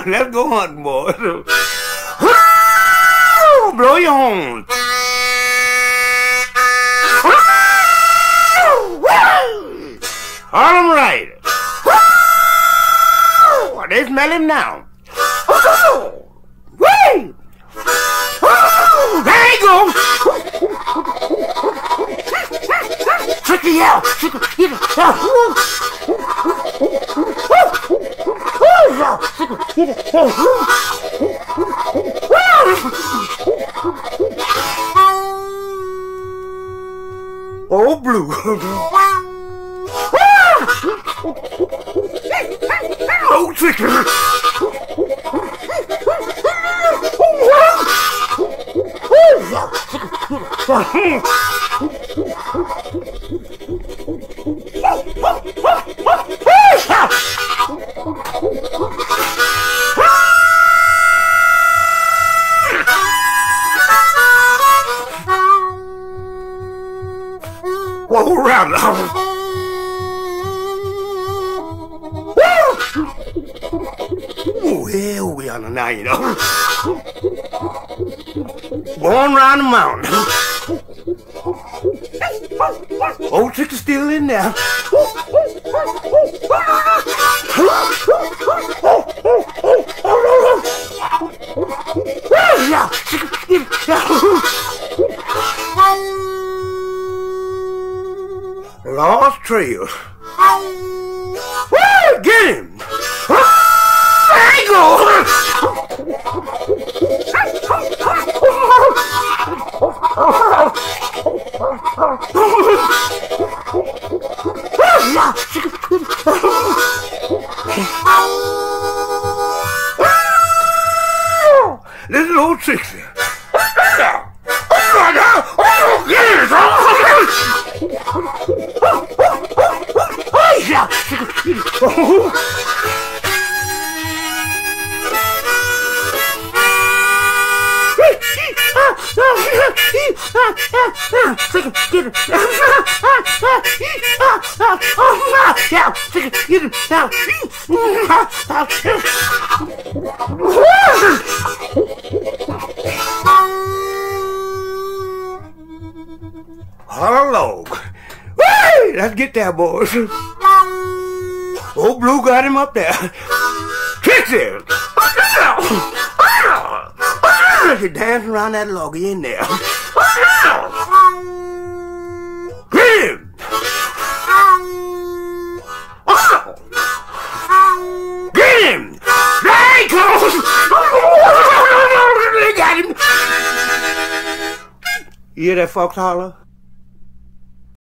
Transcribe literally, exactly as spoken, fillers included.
Let's go hunting, boys. Blow your horn. All right. They smell him now. Whee! There he goes. Tricky out. Tricky out. Oh, Blue. Oh, Tricky. Whoa, round. Oh, hell, we on the night, you know. Going round the mountain. Old Trix is still in there. Lost trail. Get him! There you go! This is old Trixie. Hello. Let's get there, boys. Old Blue got him up there. Trixie! You're dancing around that log in there. Get him! Get him! There he goes! They got him! You hear that fox holler?